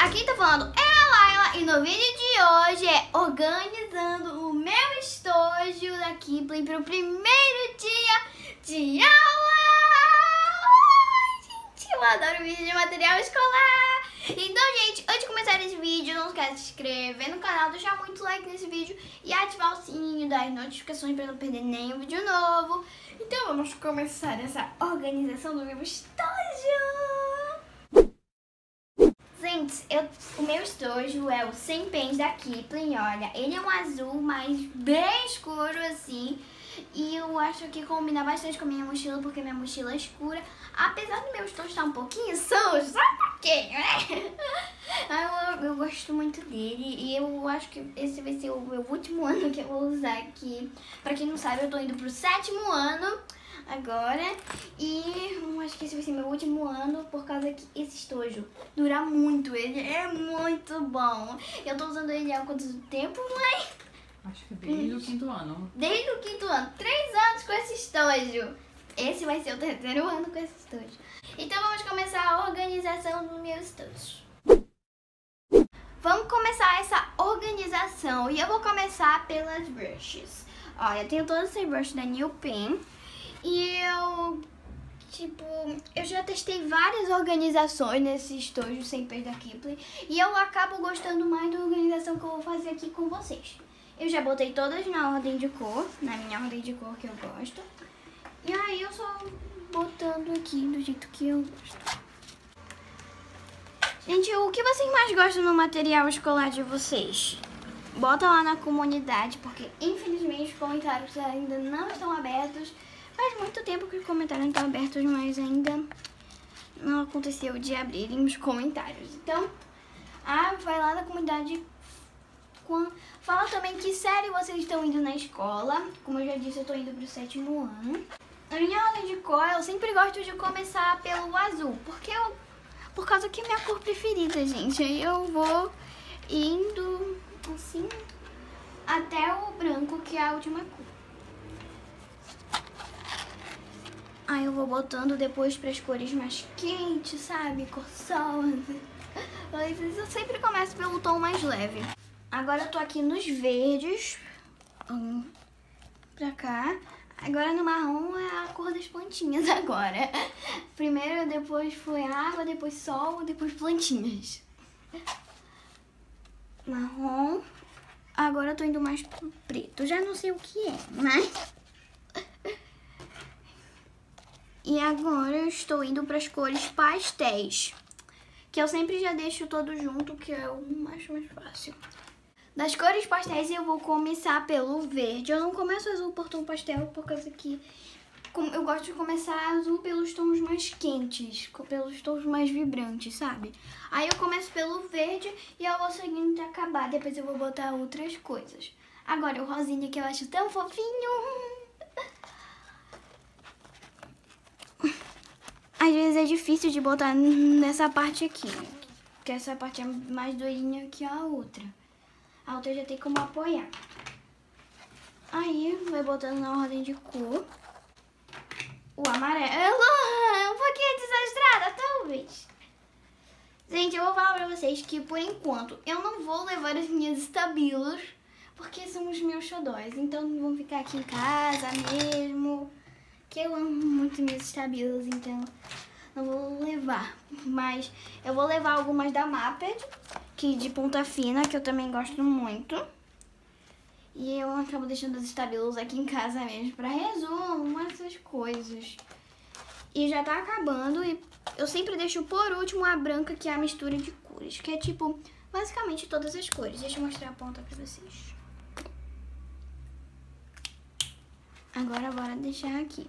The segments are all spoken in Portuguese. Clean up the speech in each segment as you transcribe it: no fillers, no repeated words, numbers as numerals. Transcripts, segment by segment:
Aqui tá falando é a Laila e no vídeo de hoje é organizando o meu estojo da Kipling para o primeiro dia de aula. Ai, gente, eu adoro vídeo de material escolar. Então, gente, antes de começar esse vídeo, não esquece de se inscrever no canal, deixar muito like nesse vídeo e ativar o sininho das notificações para não perder nenhum vídeo novo. Então, vamos começar essa organização do meu estojo. Gente, o meu estojo é o 100 pens da Kipling, olha, ele é um azul, mas bem escuro assim, e eu acho que combina bastante com a minha mochila, porque minha mochila é escura, apesar do meu estojo estar um pouquinho sujo, só um pouquinho, né? Eu gosto muito dele, e eu acho que esse vai ser o meu último ano que eu vou usar aqui. Pra quem não sabe, eu tô indo pro 7º ano agora, e eu acho que esse vai ser meu último ano, por causa que esse estojo dura muito, ele é muito bom. Eu tô usando ele há quanto tempo, mãe? Acho que desde o 5º ano. Desde o 5º ano, 3 anos com esse estojo. Esse vai ser o 3º ano com esse estojo. Então vamos começar a organização do meu estojo. Vamos começar essa organização e eu vou começar pelas brushes. Olha, eu tenho todas essas brushes da New Pen. E eu já testei várias organizações nesse estojo 100 pens da Kipling. E eu acabo gostando mais da organização que eu vou fazer aqui com vocês. Eu já botei todas na ordem de cor, na minha ordem de cor que eu gosto. E aí eu só botando aqui do jeito que eu gosto. Gente, o que vocês mais gostam no material escolar de vocês? Bota lá na comunidade, porque infelizmente os comentários ainda não estão abertos. Faz muito tempo que os comentários não estão abertos, mas ainda não aconteceu de abrirem os comentários. Então, vai lá na comunidade. Fala também que série vocês estão indo na escola. Como eu já disse, eu estou indo para o 7º ano. Na minha ordem de cor, eu sempre gosto de começar pelo azul, por causa que é minha cor preferida, gente. Aí eu vou indo assim até o branco, que é a última cor. Aí eu vou botando depois para as cores mais quentes, sabe? Cor sol. Mas eu sempre começo pelo tom mais leve. Agora eu tô aqui nos verdes. Pra cá. Agora no marrom é a cor das plantinhas agora. Primeiro, depois foi água, depois sol, depois plantinhas. Marrom. Agora eu tô indo mais pro preto. Já não sei o que é, mas... E agora eu estou indo para as cores pastéis, que eu sempre já deixo todo junto, que é o mais fácil. Das cores pastéis eu vou começar pelo verde. Eu não começo azul por tom pastel, por causa que eu gosto de começar azul pelos tons mais quentes, pelos tons mais vibrantes, sabe? Aí eu começo pelo verde e eu vou seguindo até acabar. Depois eu vou botar outras coisas. Agora o rosinha, que eu acho tão fofinho. Às vezes é difícil de botar nessa parte aqui, porque essa parte é mais durinha que a outra. A outra já tem como apoiar. Aí vai botando na ordem de cor. O amarelo é um pouquinho desastrada, talvez. Gente, eu vou falar pra vocês que por enquanto eu não vou levar as minhas estabilos, porque são os meus xodóis. Então vão ficar aqui em casa mesmo. Que eu amo muito meus estabilos, então não vou levar. Mas eu vou levar algumas da Maped, que de ponta fina, que eu também gosto muito. E eu acabo deixando os estabilos aqui em casa mesmo, pra resumo, essas coisas. E já tá acabando, e eu sempre deixo por último a branca, que é a mistura de cores, que é tipo, basicamente todas as cores. Deixa eu mostrar a ponta pra vocês. Agora bora deixar aqui.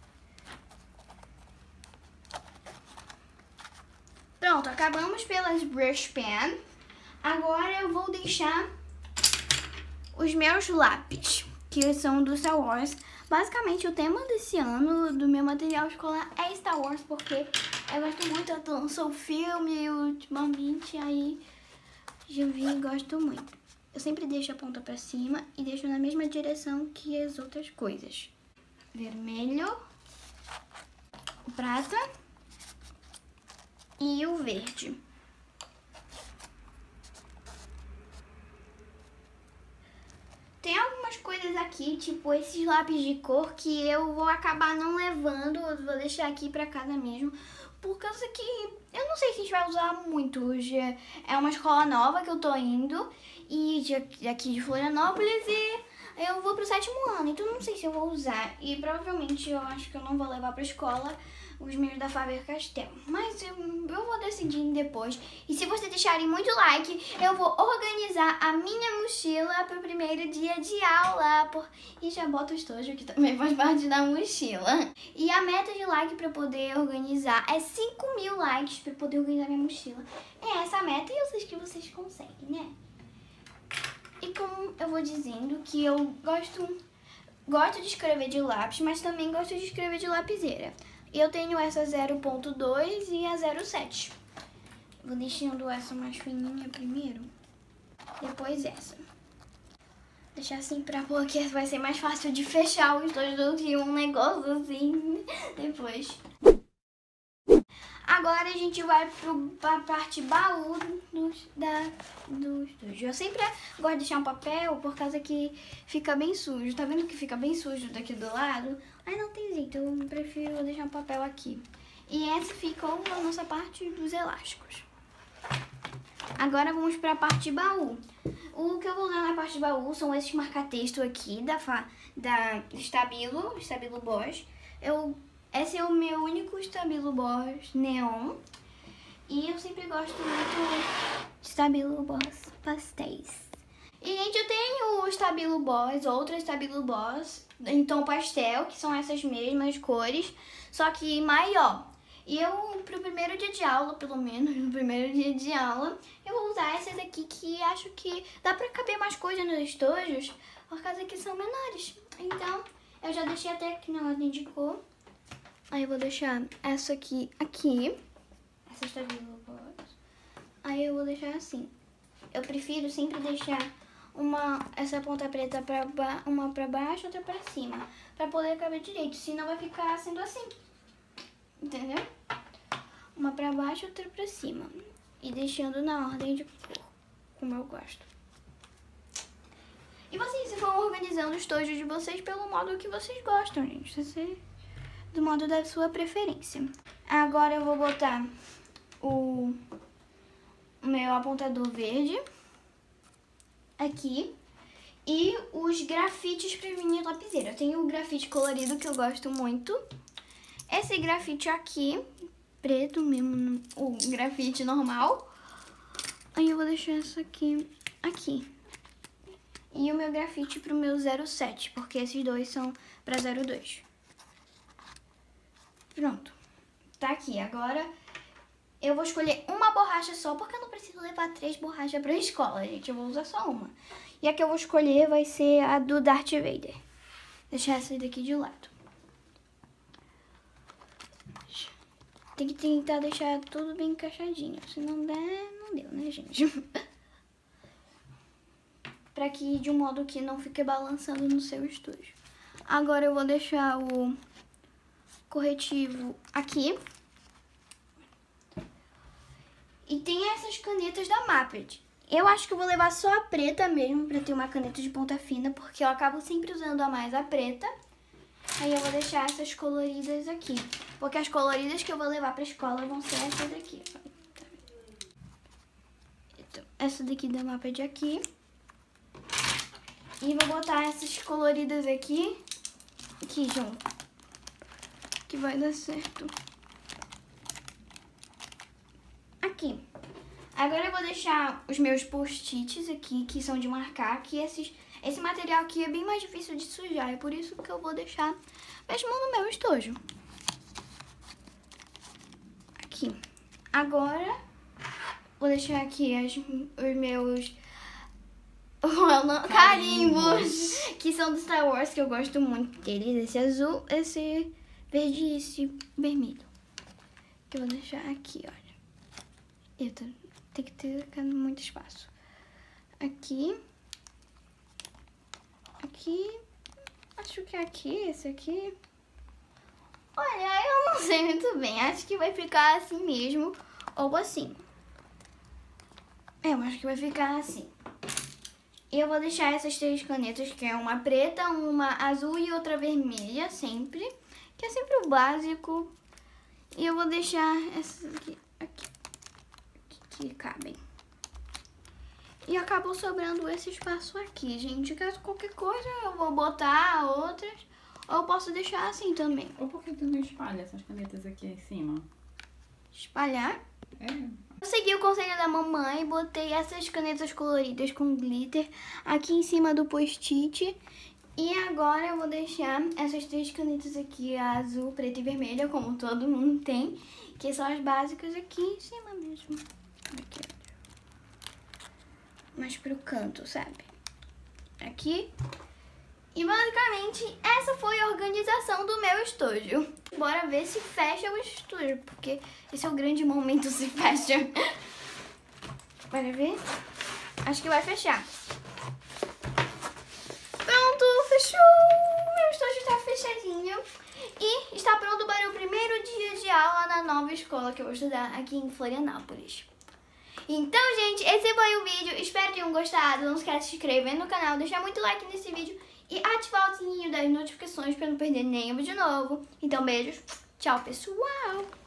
Pronto, acabamos pelas brush pen. Agora eu vou deixar os meus lápis, que são do Star Wars. Basicamente o tema desse ano do meu material escolar é Star Wars, porque eu gosto muito, lançou o filme ultimamente, aí já vi e gosto muito. Eu sempre deixo a ponta pra cima e deixo na mesma direção que as outras coisas. Vermelho, o prata e o verde. Tem algumas coisas aqui, tipo esses lápis de cor, que eu vou acabar não levando, eu vou deixar aqui pra casa mesmo, por causa que eu não sei se a gente vai usar muito. Hoje é uma escola nova que eu tô indo, e aqui de Florianópolis, e eu vou pro 7º ano, então não sei se eu vou usar, e provavelmente eu acho que eu não vou levar pra escola os meus da Faber-Castell, mas eu vou decidir depois. E se vocês deixarem muito like, eu vou organizar a minha mochila pro primeiro dia de aula, e já boto o estojo que também faz parte da mochila. E a meta de like pra poder organizar é 5.000 likes pra poder organizar minha mochila. É essa a meta, e eu sei que vocês conseguem, né? E como eu vou dizendo que eu gosto de escrever de lápis, mas também gosto de escrever de lapiseira. Eu tenho essa 0.2 e a 0.7. Vou deixando essa mais fininha primeiro, depois essa. Deixar assim porque vai ser mais fácil de fechar os dois do que um negócio assim depois. Agora a gente vai pra parte baú do estúdio. Eu sempre gosto de deixar um papel por causa que fica bem sujo. Tá vendo que fica bem sujo daqui do lado? Aí não tem jeito, eu prefiro deixar um papel aqui. E essa ficou a nossa parte dos elásticos. Agora vamos pra parte baú. O que eu vou usar na parte baú são esses marca-texto aqui da Stabilo Boss. Esse é o meu único Stabilo Boss neon. E eu sempre gosto muito de Stabilo Boss pastéis. E, gente, eu tenho o Stabilo Boss, outra Stabilo Boss em tom pastel, que são essas mesmas cores, só que maior. E eu, pro primeiro dia de aula, pelo menos, no primeiro dia de aula, eu vou usar essas aqui que acho que dá pra caber mais coisas nos estojos, por causa que são menores. Então, eu já deixei até aqui na ordem de cor. Aí eu vou deixar essa aqui, essa Stabilo Boss. Aí eu vou deixar assim. Eu prefiro sempre deixar essa ponta preta uma pra baixo, outra pra cima, pra poder caber direito, senão vai ficar sendo assim, entendeu? Uma pra baixo, outra pra cima, e deixando na ordem de cor, como eu gosto. E vocês vão organizando o estojo de vocês pelo modo que vocês gostam, gente, do modo da sua preferência. Agora eu vou botar o meu apontador verde aqui e os grafites para minha lapiseira. Eu tenho o grafite colorido que eu gosto muito. Esse grafite aqui, preto mesmo, o grafite normal. Aí eu vou deixar isso aqui. E o meu grafite pro meu 0.7, porque esses dois são para 0.2. Pronto. Tá aqui. Agora eu vou escolher uma borracha só, porque eu não preciso levar 3 borrachas pra escola, gente. Eu vou usar só uma. E a que eu vou escolher vai ser a do Darth Vader. Deixar essa daqui de lado. Tem que tentar deixar tudo bem encaixadinho. Se não der, não deu, né, gente? Pra que de um modo que não fique balançando no seu estúdio. Agora eu vou deixar o corretivo aqui. E tem essas canetas da Maped. Eu acho que eu vou levar só a preta mesmo, pra ter uma caneta de ponta fina, porque eu acabo sempre usando a mais a preta. Aí eu vou deixar essas coloridas aqui, porque as coloridas que eu vou levar pra escola vão ser essas daqui. Então, essa daqui da Maped aqui. E vou botar essas coloridas aqui junto, que vai dar certo. Aqui. Agora eu vou deixar os meus post-its aqui, que são de marcar, que esse material aqui é bem mais difícil de sujar, é por isso que eu vou deixar mesmo no meu estojo. Aqui. Agora, vou deixar aqui os meus carimbos, que são do Star Wars, que eu gosto muito deles. Esse azul, esse verde e esse vermelho. Que eu vou deixar aqui, olha. Eita, tem que ter muito espaço. Aqui. Aqui. Acho que é aqui, esse aqui. Olha, eu não sei muito bem. Acho que vai ficar assim mesmo. Ou assim. Eu acho que vai ficar assim. E eu vou deixar essas 3 canetas, que é uma preta, uma azul e outra vermelha, sempre. Que é sempre o básico. E eu vou deixar essas aqui que cabem. E acabou sobrando esse espaço aqui, gente. Caso qualquer coisa, eu vou botar outras. Ou eu posso deixar assim também. Ou por que tu não espalha essas canetas aqui em cima? Espalhar? É. Eu segui o conselho da mamãe e botei essas canetas coloridas com glitter aqui em cima do post-it. E agora eu vou deixar essas 3 canetas aqui, a azul, preta e vermelha, como todo mundo tem. Que são as básicas aqui em cima mesmo. Aqui, mais pro canto, sabe? Aqui. E basicamente essa foi a organização do meu estúdio. Bora ver se fecha o estúdio, porque esse é o grande momento se fecha. Bora ver? Acho que vai fechar. Pronto, fechou! Meu estúdio está fechadinho. E está pronto para o primeiro dia de aula na nova escola que eu vou estudar aqui em Florianópolis. Então, gente, esse foi o vídeo. Espero que tenham gostado. Não esquece de se inscrever no canal, deixar muito like nesse vídeo e ativar o sininho das notificações para não perder nenhum vídeo novo. Então, beijos. Tchau, pessoal!